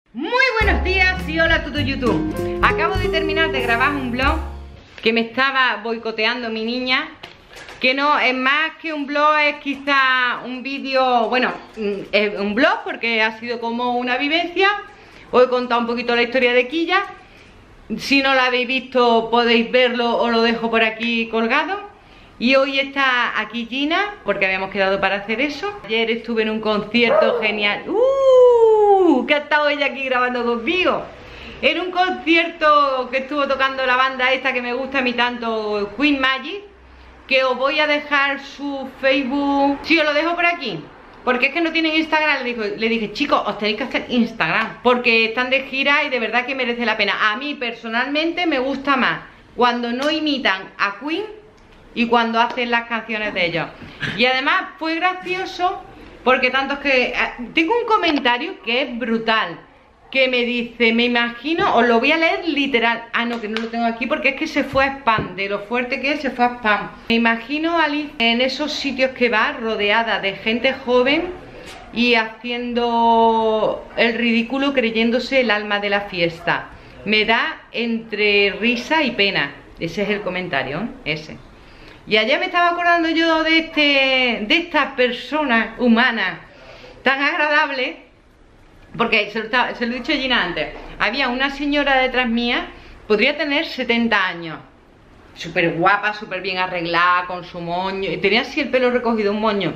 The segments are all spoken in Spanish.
Muy buenos días y hola a todo YouTube. Acabo de terminar de grabar un vlog que me estaba boicoteando mi niña. Que no es más que un vlog, es quizá un vídeo, bueno, es un vlog porque ha sido como una vivencia. Os he contado un poquito la historia de Quilla. Si no la habéis visto podéis verlo o lo dejo por aquí colgado. Y hoy está aquí Gina, porque habíamos quedado para hacer eso. Ayer estuve en un concierto genial. Que ha estado ella aquí grabando conmigo. En un concierto que estuvo tocando la banda esta que me gusta a mí tanto, Queen Magic. Que os voy a dejar su Facebook. Sí, os lo dejo por aquí. Porque es que no tienen Instagram. Le dije, chicos, os tenéis que hacer Instagram. Porque están de gira y de verdad que merece la pena. A mí personalmente me gusta más cuando no imitan a Queen y cuando hacen las canciones de ellos. Y además fue gracioso porque tanto es que tengo un comentario que es brutal, que me dice, me imagino, os lo voy a leer literal. Ah, no, que no lo tengo aquí porque es que se fue a spam. De lo fuerte que es, se fue a spam. Me imagino a Alice en esos sitios que va, rodeada de gente joven y haciendo el ridículo, creyéndose el alma de la fiesta. Me da entre risa y pena. Ese es el comentario, ese. Y ayer me estaba acordando yo de esta persona humana tan agradable, porque se lo he dicho a Gina antes. Había una señora detrás mía, podría tener 70 años, súper guapa, súper bien arreglada, con su moño, tenía así el pelo recogido, un moño.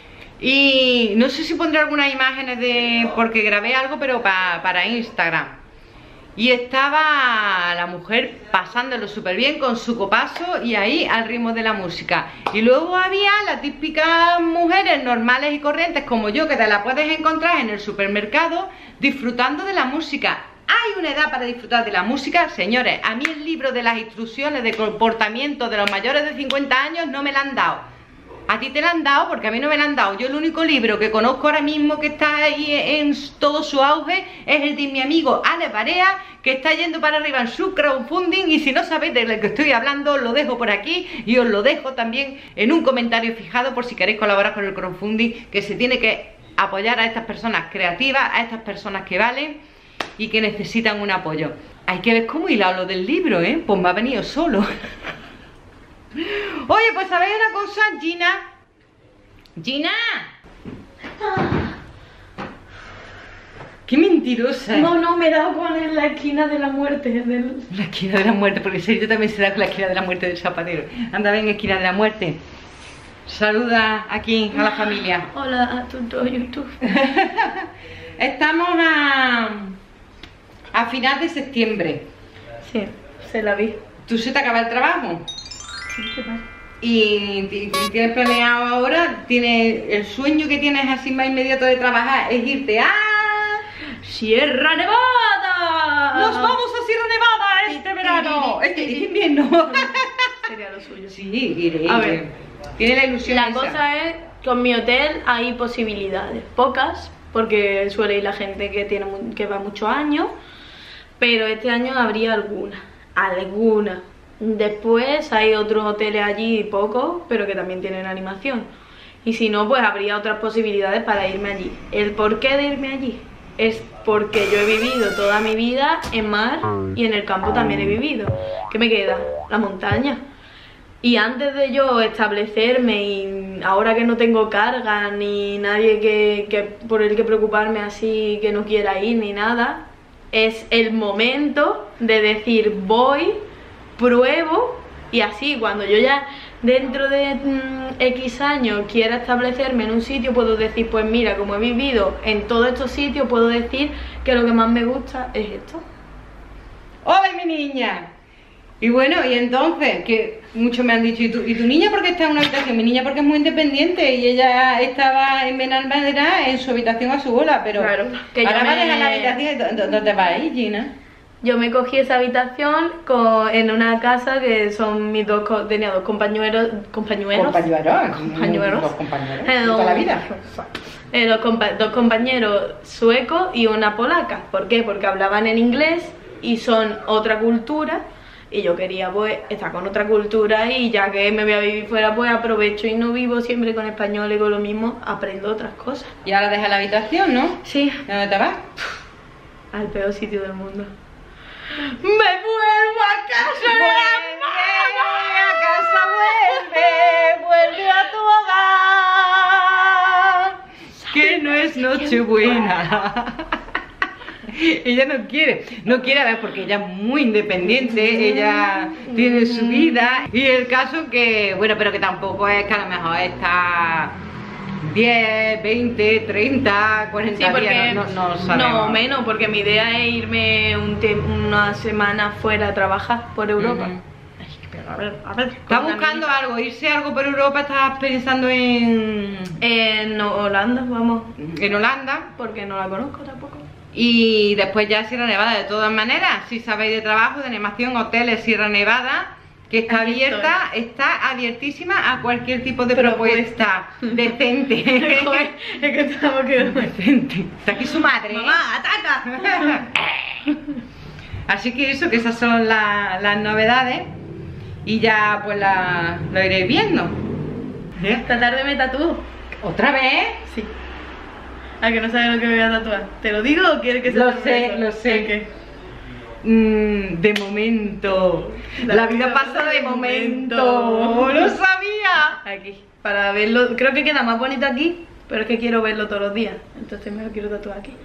Y no sé si pondré algunas imágenes porque grabé algo, pero para Instagram. Y estaba la mujer pasándolo súper bien con su copazo y ahí al ritmo de la música. Y luego había las típicas mujeres normales y corrientes como yo, que te la puedes encontrar en el supermercado disfrutando de la música. Hay una edad para disfrutar de la música, señores. A mí el libro de las instrucciones de comportamiento de los mayores de 50 años no me lo han dado. A ti te la han dado porque a mí no me la han dado. Yo el único libro que conozco ahora mismo que está ahí en todo su auge es el de mi amigo Alex Barea, que está yendo para arriba en su crowdfunding. Y si no sabéis de lo que estoy hablando, os lo dejo por aquí y os lo dejo también en un comentario fijado por si queréis colaborar con el crowdfunding, que se tiene que apoyar a estas personas creativas, a estas personas que valen y que necesitan un apoyo. Hay que ver cómo hilado lo del libro, pues me ha venido solo. Oye, pues ¿sabéis una cosa, Gina? ¡Gina! ¡Qué mentirosa! No, me he dado con la esquina de la muerte. La esquina de la muerte, porque Sergio también se da con la esquina de la muerte del zapatero. Anda, ven, esquina de la muerte. Saluda aquí a la familia. Hola a todo YouTube. Estamos a final de septiembre. Sí, se la vi. ¿Tú se te acaba el trabajo? ¿Qué pasa? ¿Y tienes planeado ahora? ¿El sueño que tienes así más inmediato de trabajar es irte a ¡Sierra Nevada! ¡Nos vamos a Sierra Nevada este verano! Este invierno. Sería lo suyo. Sí, iré. A ver, tiene la ilusión la esa. cosa es, con mi hotel hay posibilidades, pocas, porque suele ir la gente que va muchos años, pero este año habría alguna. Después hay otros hoteles allí, pocos, pero que también tienen animación. Y si no, pues habría otras posibilidades para irme allí. ¿El porqué de irme allí? Es porque yo he vivido toda mi vida en mar y en el campo también he vivido. ¿Qué me queda? La montaña. Y antes de yo establecerme y ahora que no tengo carga ni nadie por el que preocuparme así, que no quiera ir ni nada, es el momento de decir voy, pruebo, y así cuando yo ya dentro de X años quiera establecerme en un sitio, puedo decir, pues mira, como he vivido en todos estos sitios, puedo decir que lo que más me gusta es esto. ¡Hola, mi niña! Y bueno, y entonces, que muchos me han dicho, ¿y tu niña por qué está en una habitación? Mi niña porque es muy independiente y ella estaba en Benalmádena en su habitación a su bola, pero claro, que ahora va a dejar la habitación. ¿Dónde va a ir, Gina? Yo me cogí esa habitación en una casa que son tenía dos compañeros de toda la vida. Dos compañeros suecos y una polaca. ¿Por qué? Porque hablaban en inglés y son otra cultura. Y yo quería pues estar con otra cultura y ya que me voy a vivir fuera pues aprovecho y no vivo siempre con español y con lo mismo, aprendo otras cosas. Y ahora dejas la habitación, ¿no? Sí. ¿Dónde te vas? al peor sitio del mundo. ¡Me vuelvo a casa! Vuelve a casa, vuelve a tu hogar, que no es Nochebuena. Ella no quiere, a ver, porque ella es muy independiente, ella tiene su vida. Y el caso que, bueno, pero que tampoco es que a lo mejor está 10, 20, 30, 40 Sí, porque días, no sabemos. No, menos, porque mi idea es irme una semana fuera a trabajar por Europa. Ay, pero a ver. ¿Estás buscando algo? ¿Irse algo por Europa? ¿Estás pensando en Holanda, vamos. En Holanda? Porque no la conozco tampoco. Y después ya Sierra Nevada, de todas maneras, si sabéis de trabajo, de animación, hoteles, Sierra Nevada, que está Aquí abierta, está abiertísima a cualquier tipo de propuesta decente. Joder, es que estamos quedando. Decente. Está aquí su madre. ¡Mamá, ataca! Así que eso, que esas son las novedades. Y ya pues lo iréis viendo. Esta tarde me tatúo. ¿Otra vez? Sí. ¿A que no sabes lo que me voy a tatuar? ¿Te lo digo o quieres que se Lo sé. ¿Qué? De momento. La vida pasa de momento. ¡Lo sabía! Aquí. Para verlo. Creo que queda más bonito aquí, pero es que quiero verlo todos los días. Entonces me lo quiero tatuar aquí.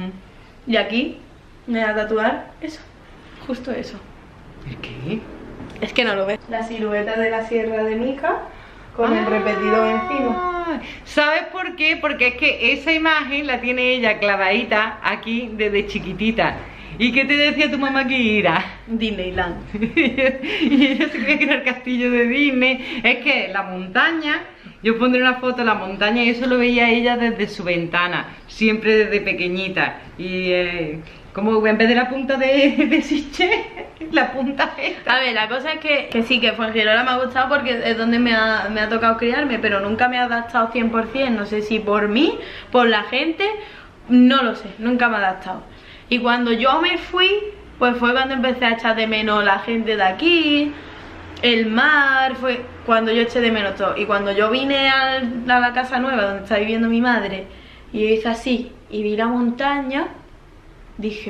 Y aquí me voy a tatuar eso. Justo eso. ¿El qué? Es que no lo ves. La silueta de la Sierra de Mica con el repetidor encima. ¿Sabes por qué? Porque es que esa imagen la tiene ella clavadita aquí desde chiquitita. ¿Y qué te decía tu mamá que era? Disneyland. Y ella se creía que era el castillo de Disney. Es que la montaña, yo pondré una foto de la montaña y eso lo veía ella desde su ventana, siempre desde pequeñita. Y como en vez de la punta de Sitges, la punta esta. A ver, la cosa es que sí, que Fuengirola me ha gustado porque es donde me ha tocado criarme, pero nunca me ha adaptado 100%. No sé si por mí, por la gente, no lo sé, nunca me ha adaptado. Y cuando yo me fui, pues fue cuando empecé a echar de menos la gente de aquí, el mar, fue cuando yo eché de menos todo. Y cuando yo vine a la casa nueva donde está viviendo mi madre, y yo hice así, y vi la montaña, dije,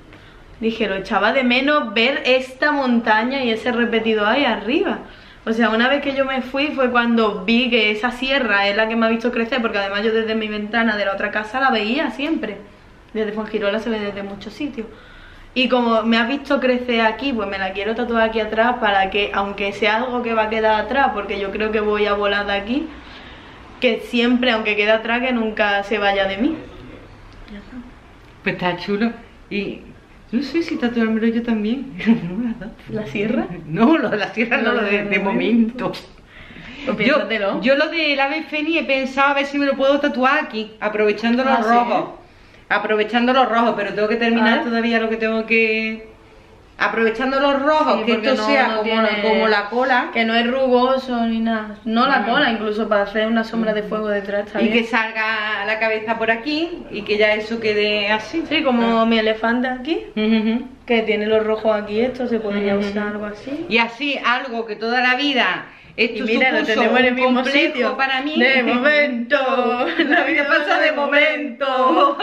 lo echaba de menos ver esta montaña y ese repetidor ahí arriba. O sea, una vez que yo me fui fue cuando vi que esa sierra es la que me ha visto crecer, porque además yo desde mi ventana de la otra casa la veía siempre. Desde Fuengirola se ve desde muchos sitios. Y como me has visto crecer aquí, pues me la quiero tatuar aquí atrás para que, aunque sea algo que va a quedar atrás, porque yo creo que voy a volar de aquí, que siempre, aunque quede atrás, que nunca se vaya de mí. Ya está. Pues está chulo. Y no sé si tatuármelo yo también. ¿La sierra? No, lo de la sierra no, lo de momento. Pues yo lo del ave fénix he pensado a ver si me lo puedo tatuar aquí, aprovechando los rojos. ¿Sí? Aprovechando los rojos, pero tengo que terminar todavía lo que tengo que... Aprovechando los rojos, Sí, que esto no, sea no como, tiene... como la cola. Que no es rugoso ni nada. No la cola, incluso para hacer una sombra de fuego detrás está Y bien. que salga la cabeza por aquí y que ya eso quede así. Sí, como mi elefante aquí, que tiene los rojos aquí, esto se podría usar algo así. Y así, algo que toda la vida... Esto Y mira, lo supuso tenemos en el un mismo complejo sitio. para mí. De momento. La vida pasa de momento.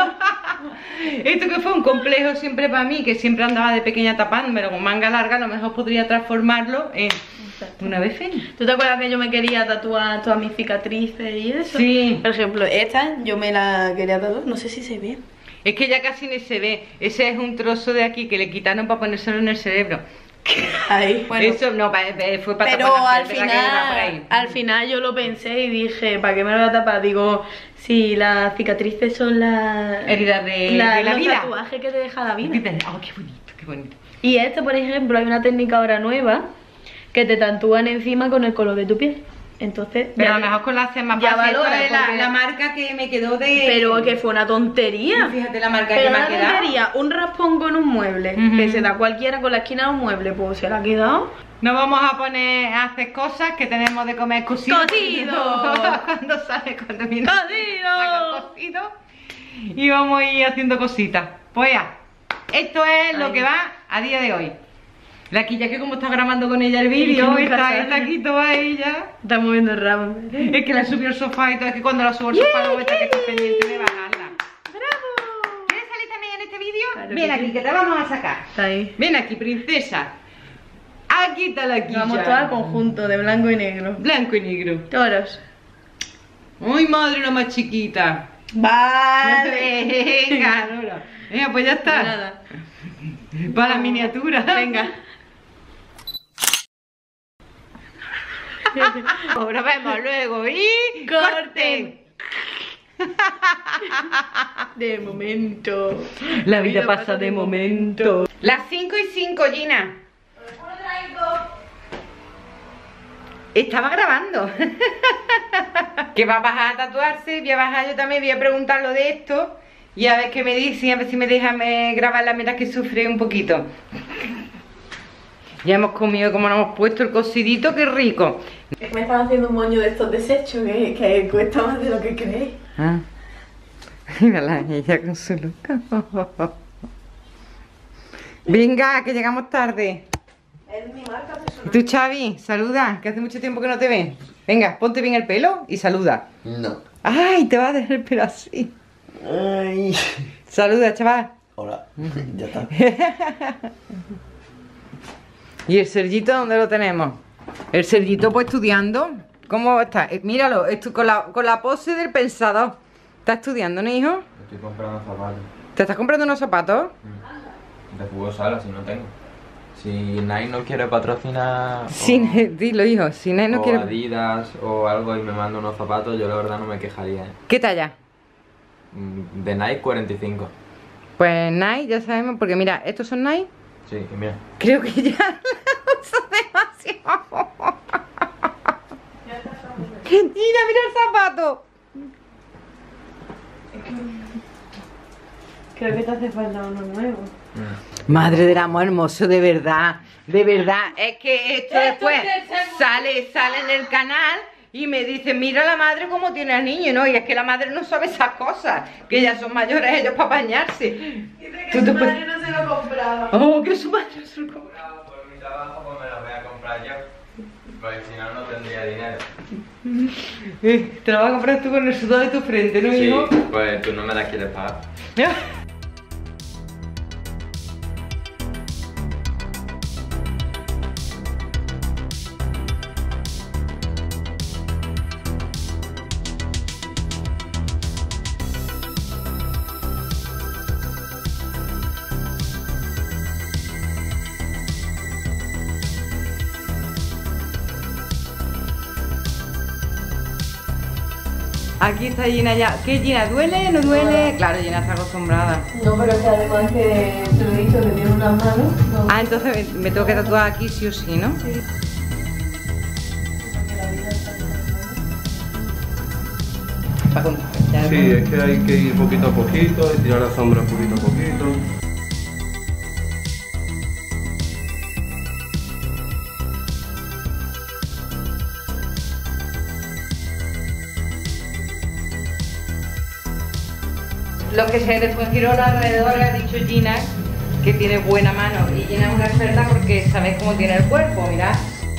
Esto que fue un complejo siempre para mí, que siempre andaba de pequeña tapándomelo con manga larga, a lo mejor podría transformarlo en una ave fénix. ¿Tú te acuerdas que yo me quería tatuar todas mis cicatrices y eso? Sí. Por ejemplo, esta yo me la quería tatuar, no sé si se ve. Es que ya casi ni se ve. Ese es un trozo de aquí que le quitaron para ponérselo en el cerebro. Ahí, bueno. Eso no, fue para Pero tapar, al final yo lo pensé y dije, ¿para qué me lo voy a tapar? Digo, si las cicatrices son las heridas de la los vida. tatuajes que te deja la vida. Oh, qué bonito, qué bonito. Y esto, por ejemplo, hay una técnica ahora nueva que te tatúan encima con el color de tu piel. Entonces, pero a lo mejor con la haces más ya fácil. valora, Esto es la marca que me quedó de... Pero que fue una tontería. Fíjate la marca Pero que me una ha quedado. tontería, un raspón con un mueble, que se da cualquiera con la esquina de un mueble, pues se la ha quedado. No vamos a poner a hacer cosas que tenemos de comer cocido. ¡Cocido! Cuando sale, cuando viene. ¡Cocido! Cocido. Y vamos a ir haciendo cositas. Pues ya, esto es lo que va a día de hoy. La Quilla, que como está grabando con ella el vídeo, está aquí toda ella. Está moviendo el rabo. Es que la subió al sofá y todo, es que cuando la subo al sofá luego está que está pendiente de bajarla. ¡Bravo! ¿Quieres salir también en este vídeo? Ven aquí, que te vamos a sacar. Está ahí. Ven aquí, princesa. Aquí está la quilla. Vamos todos al conjunto de blanco y negro. Blanco y negro. Toros. Uy, madre, una más chiquita. Vale. Venga, Nora. Venga, pues ya está. Nada. Para la miniatura. Venga. Nos vemos luego y ¡corte! De momento. La vida pasa de momento. Las 5:05, Gina. Estaba grabando. Que va a bajar a tatuarse. Voy a bajar yo también. Voy a preguntar lo de esto. Y a ver qué me dicen. A ver si me dejan grabarla mientras que sufre un poquito. Ya hemos comido, como nos hemos puesto el cocidito. ¡Qué rico! Me están haciendo un moño de estos desechos que cuesta más de lo que creéis. Ah. Mírala, ella con su look. Venga, que llegamos tarde. Es mi marca personal. ¿Y tú, Xavi? Saluda, que hace mucho tiempo que no te ven. Venga, ponte bien el pelo y saluda. No. Ay, te vas a dejar el pelo así. Ay. Saluda, chaval. Hola. Ya está. ¿Y el Sergito dónde lo tenemos? El Sergito pues estudiando. ¿Cómo está? Míralo, con la pose del pensador. ¿Está estudiando, ¿no, hijo? Estoy comprando zapatos. ¿Te estás comprando unos zapatos? De fútbol sala, si no tengo. Si Nike no quiere patrocinar Dilo, hijo, si Nike no o quiere... Adidas o algo y me manda unos zapatos, yo la verdad no me quejaría. ¿Qué talla? De Nike 45. Pues Nike, ya sabemos, porque mira, ¿estos son Nike? Sí, y mira. Creo que ya uso demasiado. Gina, mira el zapato. Creo que te hace falta uno nuevo. Madre del amor hermoso, de verdad. De verdad, es que esto después sale en el canal y me dice, mira la madre cómo tiene al niño, ¿no? Y es que la madre no sabe esas cosas, que ya son mayores ellos para bañarse. Dice que su madre no se lo compraba. Oh, que su madre no se lo compraba. Por mi trabajo pues me los voy a comprar yo. Porque si no, no tendría dinero. Te lo vas a comprar tú con el sudor de tu frente, ¿no, Sí, hijo? pues tú no me la quieres pagar. Aquí está Gina ya. ¿Qué, Gina? ¿Duele? ¿No duele? Claro, Gina está acostumbrada. No, pero es que además que se lo he dicho que tiene unas manos. No. Ah, entonces me tengo que tatuar aquí sí o sí, ¿no? Sí. Sí, es que hay que ir poquito a poquito y tirar la sombra poquito a poquito. Lo que se después giró alrededor le ha dicho Gina que tiene buena mano. Y Gina es una experta porque sabes cómo tiene el cuerpo, mirad.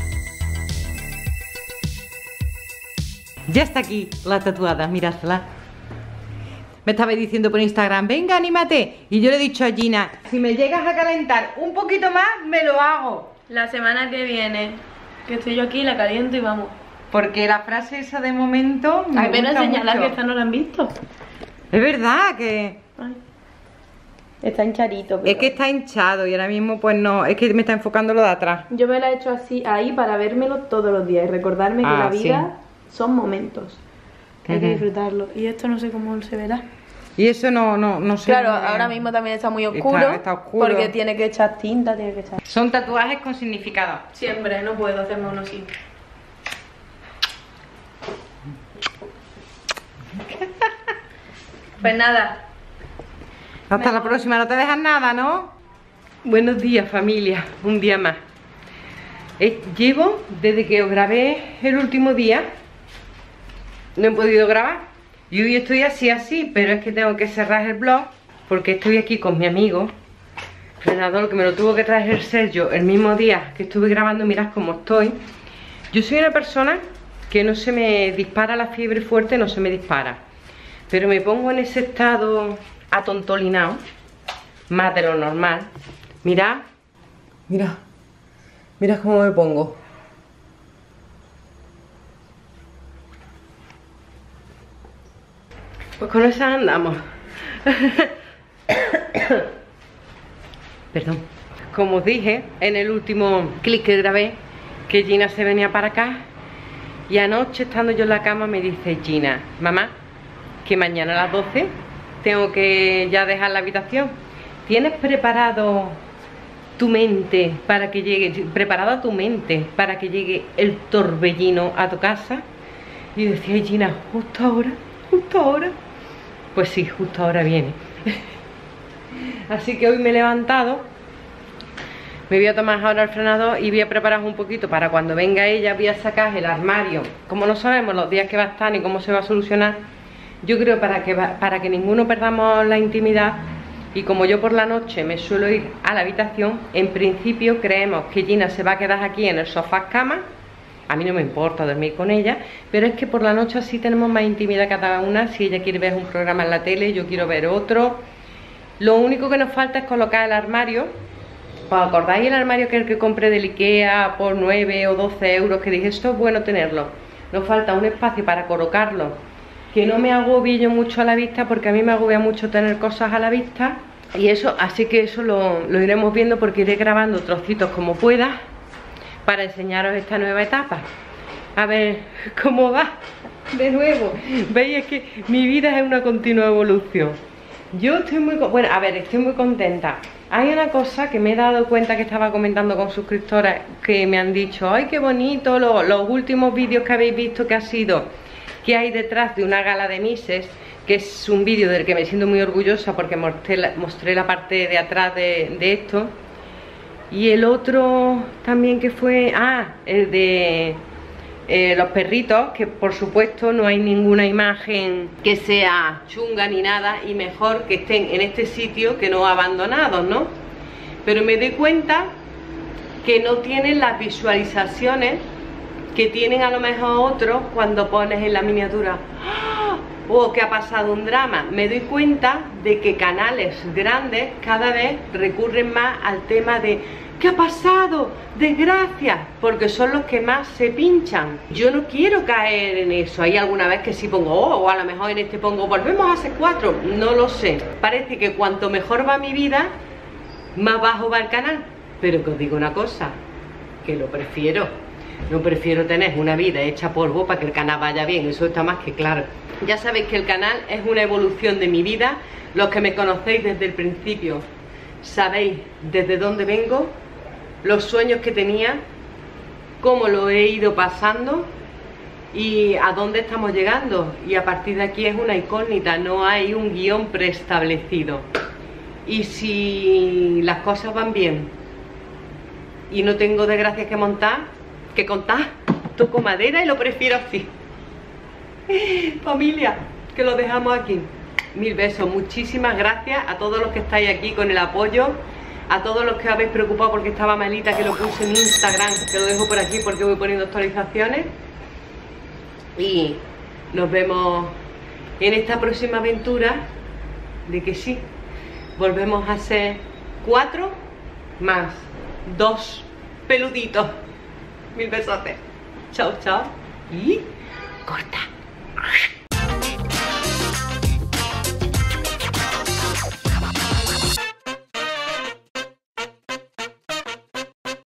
Ya está aquí la tatuada, miradla. Me estaba diciendo por Instagram, venga, anímate. Y yo le he dicho a Gina, si me llegas a calentar un poquito más, me lo hago. La semana que viene, que estoy yo aquí, la caliento y vamos. Porque la frase esa de momento me Al menos gusta enseñarla mucho. que esta no la han visto. Es verdad que... Ay. Está hincharito. Es que está hinchado y ahora mismo pues no, es que me está enfocando lo de atrás. Yo me la he hecho así ahí para vérmelo todos los días y recordarme que la vida son momentos. Que hay que disfrutarlo. Y esto no sé cómo se verá. Y eso no sé. Claro, ahora mismo también está muy oscuro. Está oscuro. Porque tiene que echar tinta, tiene que echar. Son tatuajes con significado. Siempre, no puedo hacerme uno así. Pues nada. Hasta la próxima, no te dejas nada, ¿no? Buenos días, familia, un día más. Llevo, desde que os grabé el último día, no he podido grabar. Y hoy estoy así, pero es que tengo que cerrar el vlog porque estoy aquí con mi amigo Renador, que me lo tuvo que traer Sergio el mismo día que estuve grabando. Mirad cómo estoy. Yo soy una persona que no se me dispara la fiebre fuerte, no se me dispara, pero me pongo en ese estado atontolinado más de lo normal. Mirad, mirad, mirad cómo me pongo. Pues con esa andamos. Perdón. Como os dije en el último clip que grabé, que Gina se venía para acá, y anoche estando yo en la cama me dice Gina: mamá, que mañana a las 12 tengo que ya dejar la habitación. ¿Tienes preparado tu mente para que llegue, preparada tu mente para que llegue el torbellino a tu casa? Y decía Gina: justo ahora, justo ahora. Pues sí, justo ahora viene. Así que hoy me he levantado, me voy a tomar ahora el frenador y voy a preparar un poquito para cuando venga ella. Voy a sacar el armario. Como no sabemos los días que va a estar ni cómo se va a solucionar, yo creo para que ninguno perdamos la intimidad, y como yo por la noche me suelo ir a la habitación, en principio creemos que Gina se va a quedar aquí en el sofá cama. A mí no me importa dormir con ella, pero es que por la noche así tenemos más intimidad cada una. Si ella quiere ver un programa en la tele, yo quiero ver otro. Lo único que nos falta es colocar el armario. ¿Os acordáis el armario que compré del Ikea por 9 o 12 euros? Que dije, esto es bueno tenerlo. Nos falta un espacio para colocarlo, que no me agobie yo mucho a la vista, porque a mí me agobia mucho tener cosas a la vista. Y eso, así que eso lo iremos viendo, porque iré grabando trocitos como pueda para enseñaros esta nueva etapa. A ver cómo va de nuevo. Veis, es que mi vida es una continua evolución. Yo estoy estoy muy contenta. Hay una cosa que me he dado cuenta, que estaba comentando con suscriptoras, que me han dicho: ay, qué bonito los últimos vídeos que habéis visto, que ha sido que hay detrás de una gala de Misses, que es un vídeo del que me siento muy orgullosa, porque mostré la parte de atrás de esto. Y el otro también, que fue el de los perritos, que por supuesto no hay ninguna imagen que sea chunga ni nada, y mejor que estén en este sitio que no abandonados, ¿no? Pero me doy cuenta que no tienen las visualizaciones que tienen a lo mejor otros cuando pones en la miniatura: ¡oh, que ha pasado un drama! Me doy cuenta de que canales grandes cada vez recurren más al tema de ¿qué ha pasado? ¡Desgracia! Porque son los que más se pinchan. Yo no quiero caer en eso. Hay alguna vez que sí pongo o a lo mejor en este pongo volvemos a ser 4. No lo sé. Parece que cuanto mejor va mi vida, más bajo va el canal. Pero que os digo una cosa, que lo prefiero. No prefiero tener una vida hecha polvo para que el canal vaya bien. Eso está más que claro. Ya sabéis que el canal es una evolución de mi vida. Los que me conocéis desde el principio sabéis desde dónde vengo, los sueños que tenía, cómo lo he ido pasando y a dónde estamos llegando. Y a partir de aquí es una incógnita, no hay un guión preestablecido. Y si las cosas van bien y no tengo desgracias que contar, toco madera y lo prefiero así. Familia, que lo dejamos aquí. Mil besos, muchísimas gracias a todos los que estáis aquí con el apoyo, a todos los que habéis preocupado porque estaba malita, que lo puse en Instagram, que lo dejo por aquí porque voy poniendo actualizaciones. Y nos vemos en esta próxima aventura de que sí, volvemos a ser 4 más 2 peluditos. Mil besotes. Chao, chao. Y corta.